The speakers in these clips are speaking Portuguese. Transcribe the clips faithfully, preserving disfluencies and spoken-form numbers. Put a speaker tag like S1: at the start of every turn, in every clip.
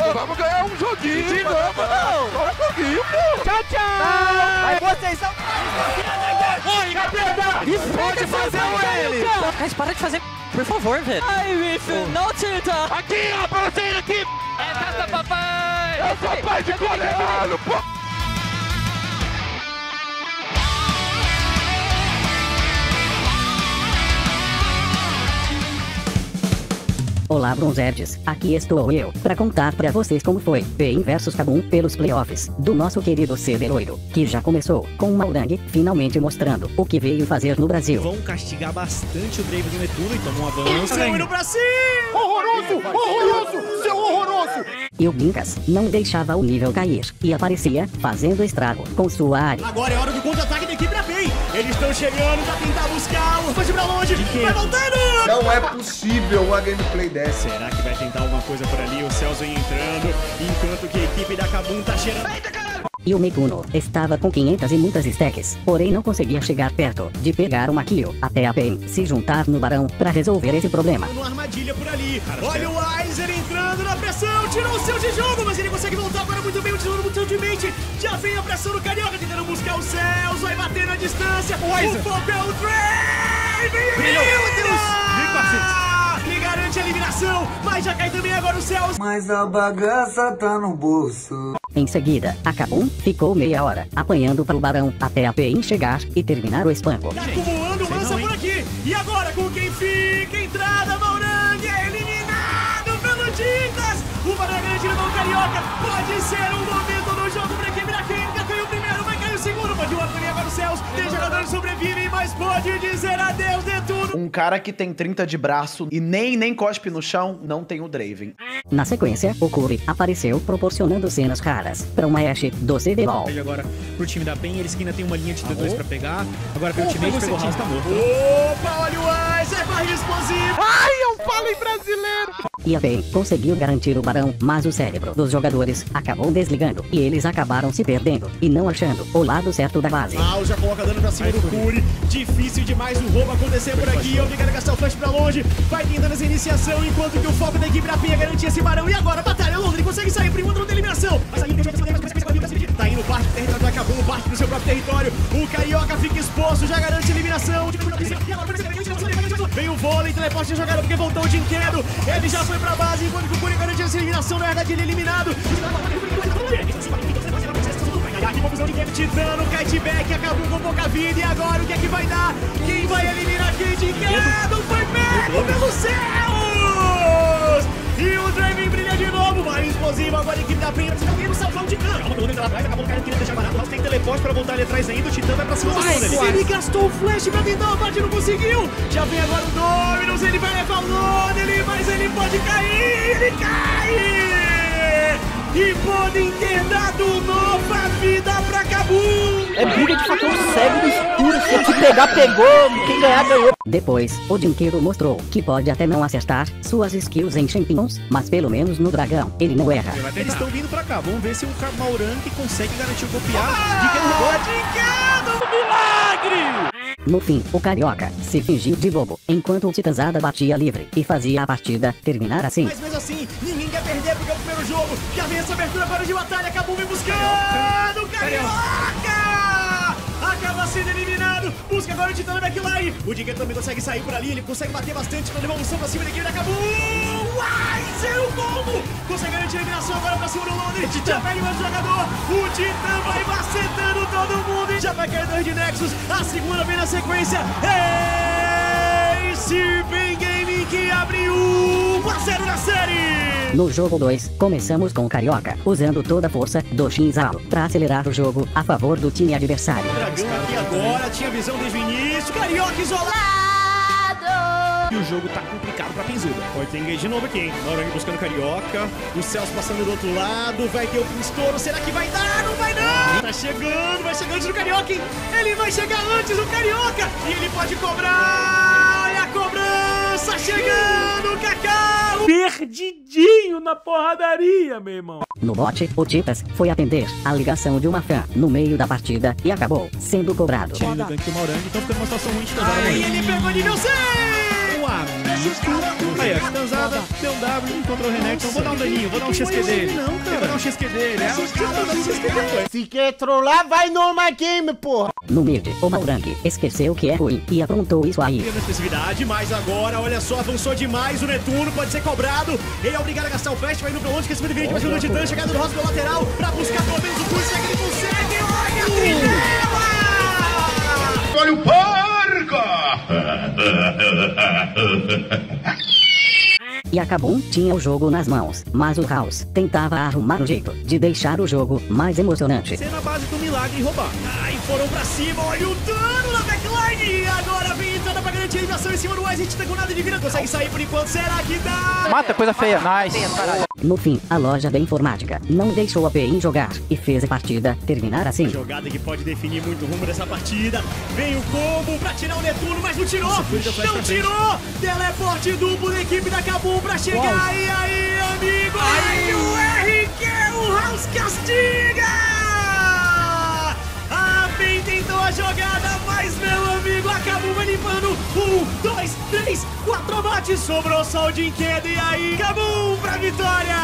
S1: Vamos ganhar um joguinho. De novo, não. Só um joguinho, pô.
S2: Tchau, tchau.
S3: Aí vocês são...
S2: Oi, capeta.
S1: E pode fazer o L.
S4: Mas para de fazer, por favor, velho.
S2: Ai, bicho, não tenta.
S1: Aqui, ó, pra você aqui.
S2: É festa, papai.
S1: Eu sou pai de coreano, pô.
S5: Olá, Bronzerds, aqui estou eu, pra contar pra vocês como foi Pain versus Kabum pelos playoffs do nosso querido C D Loiro, que já começou com o Maurang finalmente mostrando o que veio fazer no Brasil.
S6: Vão castigar bastante o Drave do Netuno, então um avanço.
S3: Estão indo pra cima!
S1: Horroroso, horroroso, seu horroroso!
S5: E o Binkas não deixava o nível cair, e aparecia fazendo estrago com sua área.
S3: Agora é hora do contra-ataque da equipe da Pain. Eles estão chegando pra tentar buscar o Faz pra longe, vai voltando!
S7: Não é possível uma gameplay dessa.
S6: Será que vai tentar alguma coisa por ali? O Celso vem entrando, enquanto que a equipe da Kabum tá cheirando. Eita, caralho!
S5: E o Meikuno estava com quinhentas e muitas stacks, porém não conseguia chegar perto de pegar uma kill, até a Pain se juntar no Barão pra resolver esse problema.
S3: Uma armadilha por ali. Olha o Weiser entrando na pressão, tirou o seu de jogo, mas ele consegue voltar agora muito bem, o tesouro muito de mente. Já vem a pressão do Carioca, tentando buscar o Celso, vai bater na distância. O Weiser. O foco é o Drave! Meu Deus! Ele garante a eliminação, mas já cai também agora o Celso.
S7: Mas a bagaça tá no bolso.
S5: Em seguida, a Kabum ficou meia hora apanhando para o Barão até a Pain chegar e terminar o espanco.
S3: Tá acumulando lança por aqui. E agora com quem fica? Entrada, Maurang é eliminado pelo Dicas. O Barão grande no Carioca. Pode ser um momento no jogo pra equipe da Química. Caiu o primeiro, vai cair o segundo. Pode voar também agora o Celso. Tem jogadores que sobrevivem, mas pode dizer adeus de tudo.
S8: Um cara que tem trinta de braço e nem, nem cospe no chão, não tem o Draven.
S5: Na sequência, o Curry apareceu proporcionando cenas raras para uma Ashe do C D L O L.
S6: Agora pro time da Pain, eles que ainda tem uma linha de T dois pra pegar. Agora pelo time pegou o House, tá morto.
S3: Opa, olha o Weiser, é barriga explosiva.
S1: Ai, eu falo em brasileiro.
S5: E a Pain conseguiu garantir o Barão, mas o cérebro dos jogadores acabou desligando e eles acabaram se perdendo e não achando o lado certo da base.
S3: Mal já coloca dano pra cima do Curry. Difícil demais o roubo acontecer por aqui. Obrigado a gastar o flash pra longe. Vai tentando essa iniciação enquanto que o foco da equipe da Pain é garantir esse Barão. E agora, batalha Londres, consegue sair por enquanto da eliminação. Mas aí tá indo parte do território do Kabum, parte do seu próprio território. O Carioca fica exposto, já garante a eliminação. Vem o vôlei, teleporte jogado porque voltou o Dinquedo. Ele já foi pra base, enquanto que o Curry garante essa eliminação. Na verdade, ele é eliminado. Titano, Kiteback, acabou com pouca vida. E agora o que é que vai dar? Quem vai eliminar quem? Dinquedo foi pego pelos céus! E o Draven brilha de novo, vai explosivo, agora a equipe da Pain tá querendo salvar o Titã. Calma, pelo menos lá atrás, acabou o cara querendo deixar barato. Mas tem teleporte pra voltar ali atrás ainda, o Titã vai pra cima do mundo. Ele gastou o flash pra tentar o bate, não conseguiu. Já vem agora o Dominus, ele vai levar o Lonely, mas ele pode cair, ele cai! E podem ter dado nova vida pra Kabum!
S2: É briga de facão cego no escuro. Se pegar, pegou. Quem ganhar, ganhou.
S5: Depois, o Dinqueiro mostrou que pode até não acertar suas skills em Champions, mas pelo menos no dragão ele não erra.
S6: Eles estão vindo pra cá, vamos ver se o Maurang consegue garantir o copiar.
S3: Ah, Dinquedo! Milagre!
S5: No fim, o Carioca se fingiu de bobo, enquanto o Titanzada batia livre e fazia a partida terminar assim.
S3: Mas mesmo assim, ninguém quer perder porque é o primeiro jogo. Já vem essa abertura agora de batalha, acabou me buscando, Carioca! Acaba sendo eliminado, busca agora o Titã na backline. O Dinquedo também consegue sair por ali, ele consegue bater bastante pra levar um som pra cima da equipe da Kabum. Weiser, o combo! Consegue garantir a eliminação agora pra cima do Londres. Já pega mais o jogador, o Titã vai macetando todo mundo e já vai cair dois de Nexus. A segunda vem na sequência. Esse Pain Gaming que abre um a zero na série.
S5: No jogo dois, começamos com o Carioca, usando toda a força do Shinzalo pra acelerar o jogo a favor do time adversário.
S3: Dragão aqui agora, tinha visão desde o início, Carioca isolado!
S6: E o jogo tá complicado pra Pinzuda.
S3: Pode ter engage de novo aqui, hein? Maurang buscando Carioca, o Celso passando do outro lado, vai ter o estouro, será que vai dar? Não vai não! Tá chegando, vai chegar antes do Carioca, hein? Ele vai chegar antes do Carioca! E ele pode cobrar! Olha a cobrança chegando, Cacau!
S2: Perdidinho na porradaria, meu irmão.
S5: No bot, o Titas foi atender a ligação de uma fã no meio da partida e acabou sendo cobrado.
S6: Tinha o gank do Maurang, então ficando uma situação ruim de
S3: Aí ele pegou nível seis!
S6: O amigo Aí, ó, Titanzada, deu um W, encontrou o Renekton. Vou dar um daninho, vou dar um X Q dele. Não, cara. Vou dar um X Q dele. É, o Titã dá um X Q dele.
S1: Se quer trollar, vai no My Game, porra.
S5: No mid, o Malrang esqueceu que é ruim e aprontou isso aí.
S3: Na expressividade, mas agora, olha só, avançou demais o Netuno, pode ser cobrado. Ele é obrigado a gastar o flash, vai indo pra longe, esquecimento de vida, vai jogando o Titã, chegada do Rosa pelo lateral, pra buscar pelo menos o curso, é que ele consegue, olha a trinela!
S9: Olha o porco!
S5: E a Kabum tinha o jogo nas mãos, mas o House tentava arrumar um jeito de deixar o jogo mais emocionante.
S3: Ser na base do milagre e roubar. Aí foram pra cima, olha o dano na backline! E agora vem entrada pra garantir a eliminação em cima do Wise, Titã com nada de vida, consegue sair por enquanto, será que dá?
S2: Mata, coisa feia. Nice.
S5: No fim, a loja da informática não deixou a P I jogar e fez a partida terminar assim.
S3: Jogada que pode definir muito o rumo dessa partida. Vem o combo pra tirar o Netuno, mas não tirou! Não tirou! Teleporte duplo da equipe da Kabum pra chegar. Uau. E aí, amigo? Aí o R Q, o House castiga! A PEN tentou a jogada, mas meu amigo, a Kabum vai limpando. Um, dois, três, quatro abates. Sobrou só o Dinquedo. E aí, Kabum pra vitória!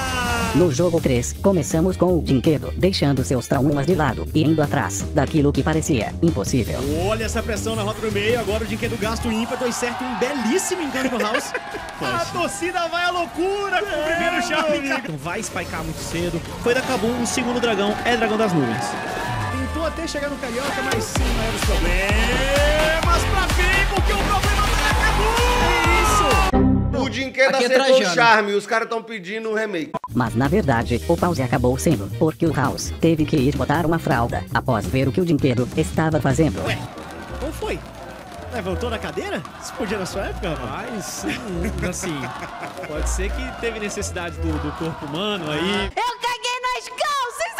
S5: No jogo três, começamos com o Dinquedo deixando seus traumas de lado e indo atrás daquilo que parecia impossível.
S3: Olha essa pressão na rota do meio, agora o Dinquedo gasta o ímpeto e certo um belíssimo engano pro House. A torcida vai à loucura com o primeiro chave.
S6: Não vai spikear muito cedo. Foi da Kabum, o segundo dragão é dragão das nuvens.
S3: Tentou até chegar no Carioca, mas sim, não era os problemas pra PEN, porque o problema tá na Kabum. É isso.
S1: O Dinquedo acertou o charme e os caras estão pedindo um remake.
S5: Mas na verdade, o pause acabou sendo porque o House teve que ir botar uma fralda após ver o que o Dinquedo estava fazendo.
S3: Ué, como foi? Levantou na cadeira? Isso podia na sua época, rapaz?
S6: Assim, pode ser que teve necessidade do, do corpo humano aí.
S10: Eu caguei nas calças!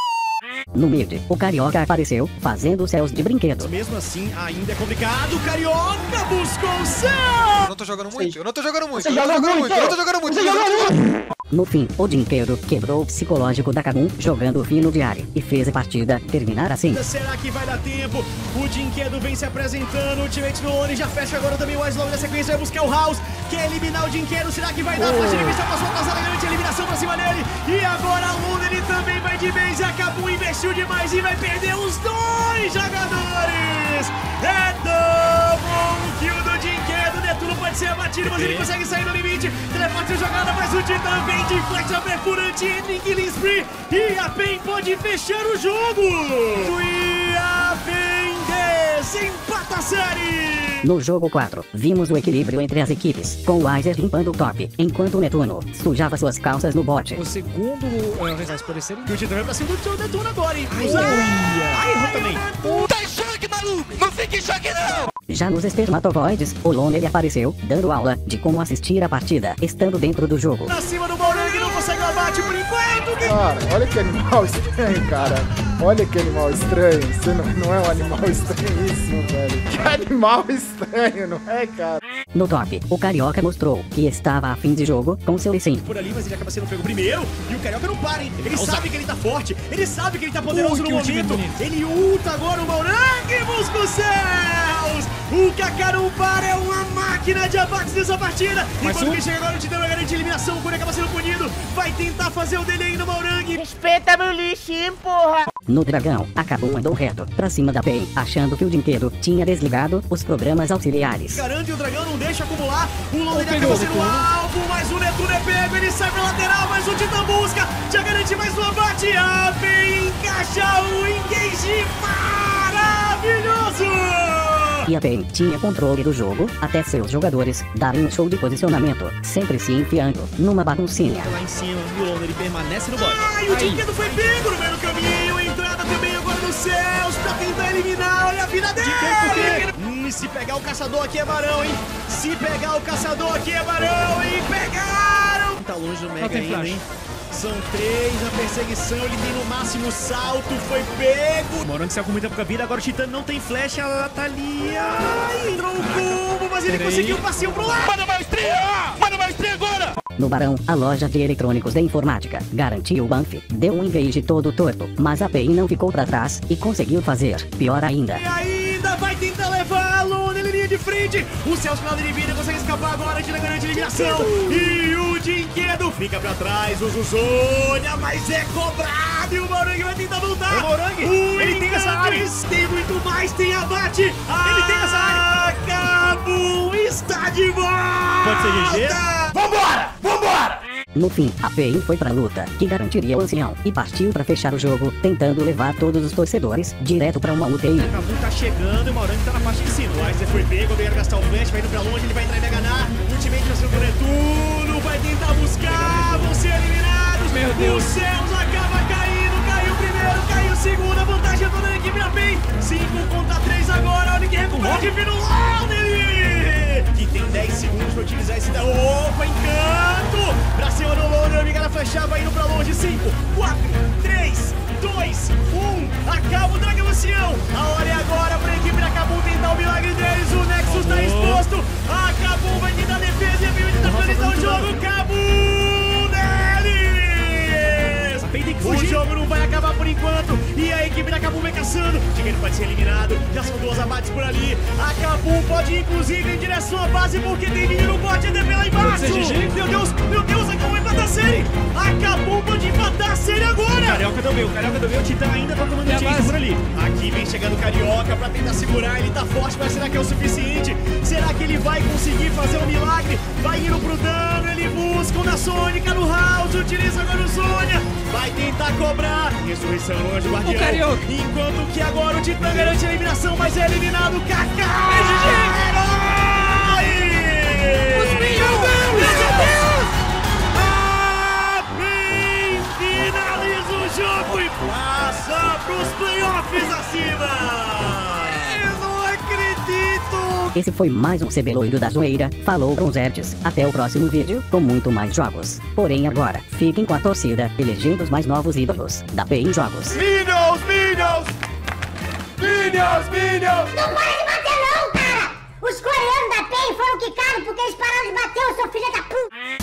S5: No mid, o Carioca apareceu, fazendo céus de brinquedo.
S3: Mesmo assim, ainda é complicado. O Carioca buscou o céu!
S11: Eu não tô jogando muito, eu não tô jogando muito,
S2: Você
S11: eu não tô
S2: joga
S11: jogando
S2: muito,
S11: muito, eu não tô jogando muito.
S2: Você joga muito!
S5: No fim, o Dinquedo quebrou o psicológico da Kabum jogando fino de área e fez a partida terminar assim.
S3: Será que vai dar tempo? O Dinquedo vem se apresentando, o ultimate no Oni já fecha agora também o Wise logo na sequência, vai buscar o House, quer eliminar o Dinquedo, será que vai dar? Oh. Flash de vista, passou a passada, garante a eliminação pra cima dele, e agora o Luna ele também vai de base, a Kabum investiu demais e vai perder os dois jogadores! É double kill do Dinquedo, Netuno pode ser abatido, mas ele consegue sair no limite, teleporte a jogada, mas o Titã vem de flecha perfurante, ending killing spree, e a PEN pode fechar o jogo! E a PEN desempata a série!
S5: No jogo quatro, vimos o equilíbrio entre as equipes, com o Weiser limpando o top, enquanto o Netuno sujava suas calças no bot.
S6: O segundo uh, vai parecer...
S3: E o Titã vai pra cima do Netuno agora, hein?
S6: Ai, ai,
S3: ai, errou também.
S1: Tá em choque, maluco! Não fique em choque, não!
S5: Já nos Espermatovoides, o Lone ele apareceu, dando aula de como assistir a partida, estando dentro do jogo.
S3: Pra cima do Malrang, não consegue o abate por enquanto!
S12: Cara, olha que animal estranho, cara. Olha que animal estranho. Você não, não é um animal estranhíssimo, velho. Que animal estranho, não é, cara?
S5: No top, o Carioca mostrou que estava a fim de jogo com seu Lee Sin.
S3: Por ali, mas ele acaba sendo pego primeiro. E o Carioca não para, hein? Ele sabe que ele tá forte. Ele sabe que ele tá poderoso no momento. Ele ulta agora o Malrang, busca os céus! O Kaká não para, é uma máquina de abates nessa partida.
S6: Mas
S3: Enquanto
S6: um...
S3: que chega agora o Titã vai garantir a eliminação. O Cone acaba sendo punido. Vai tentar fazer o dele aí no Malrang.
S2: Respeita meu lixinho, porra!
S5: No dragão, a Kabum andou reto pra cima da PEN, achando que o Dinquedo tinha desligado os programas auxiliares.
S3: Garante o dragão, não deixa acumular. O Londres acaba sendo alvo, mas o Netuno é pego. Ele sai pra lateral, mas o Titã busca. Já garante mais um abate. A PEN encaixa o engage maravilhoso.
S5: E a PEN tinha controle do jogo, até seus jogadores darem um show de posicionamento, sempre se enfiando numa baguncinha.
S6: Lá em cima, o Lone ele permanece no bot.
S3: Ai, o Dinquedo foi pego no meio do caminho. Entrada também agora nos céus pra tentar eliminar. Olha a vida dele. Hum, se pegar o caçador aqui é barão, hein? Se pegar o caçador aqui é barão, hein? Pegaram!
S6: Tá longe do Mega ainda, hein?
S3: São três na perseguição, ele tem no máximo salto, foi pego. O Malrang saiu com muita pouca vida, agora o Titã não tem flecha, ela tá ali. Ai, entrou o combo, mas ele conseguiu o passinho pro lado.
S1: Manda mais estreia! Manda mais estreia agora!
S5: No Barão, a loja de eletrônicos da informática garantiu o banff, deu um engage todo torto, mas a PEN não ficou pra trás e conseguiu fazer pior ainda.
S3: E ainda vai tentar levar a Lone, ele linha de frente. O Celso na de vida consegue escapar agora, tira a grande eliminação. E o Dinquedo fica pra trás, o Zuzônia, mas é cobrado. E o Morangue vai tentar voltar.
S6: O Morangue,
S3: o
S6: ele tem essa área.
S3: Tem muito mais, tem abate. Ele
S6: tem essa área.
S3: Kabum está de volta.
S6: Pode ser G G.
S3: Vambora, vambora.
S5: No fim, a P I foi pra luta, que garantiria o ancião, e partiu pra fechar o jogo, tentando levar todos os torcedores direto pra uma U T I.
S3: O Kabum tá chegando e o Morangue tá na parte de cima. O Aizer foi pego, veio gastar o flash, vai indo pra longe, ele vai entrar e vai ganhar. Ultimate vai ser o Netuno, vai tentar buscar, vão ser eliminados. Meu Deus. O Céus acaba caindo, caiu o primeiro, caiu o segundo, a vantagem é toda da equipe da P I. cinco contra três agora, olha que recupera de vir no lado dele. Que tem dez segundos pra utilizar esse da... Opa, encanto! Pra cima do Londra, amiga da flechar, vai indo pra longe. cinco, quatro, três, dois, um. Acaba o Dragão Ancião. A hora é agora pra equipe da Kabum tentar o milagre deles. O Nexus tá exposto. A Kabum vai tentar defesa e a P I vai tentar finalizar o jogo. Kabum deles! O jogo não vai acabar por enquanto. E a equipe da Kabum vai caçando. Dinheiro pode ser eliminado. Já são duas abates por ali. A Kabum pode ir, inclusive, em direção à base, porque tem menino no bote até lá embaixo. Meu Deus, meu Deus, a Kabum vai empatar a série. A Kabum pode empatar a série agora.
S6: Carioca do meu, Carioca do meu. O Titã ainda tá tomando chase por ali.
S3: Aqui vem chegando o Carioca pra tentar segurar. Ele tá forte, mas será que é o suficiente? Será que ele vai conseguir fazer um milagre? Vai indo pro dano, ele busca o da Sônica no house. Utiliza agora o Sônia. Vai tentar cobrar. Ressurreição longe do Guardião. Enquanto que agora o Titã garante a eliminação, mas é eliminado o Kaká. Os Meu Deus! A P I finaliza o jogo e passa pros playoffs acima. Eu não acredito.
S5: Esse foi mais um Cebeloido da Zoeira. Falou, Bronzertes. Até o próximo vídeo, com muito mais jogos. Porém agora, fiquem com a torcida, elegendo os mais novos ídolos da P I Jogos.
S9: Minions, Minions! Minions, Minions!
S10: Não para de bater não, cara! Os coreanos da P E N foram quicados porque eles pararam de bater, o seu filho da puta!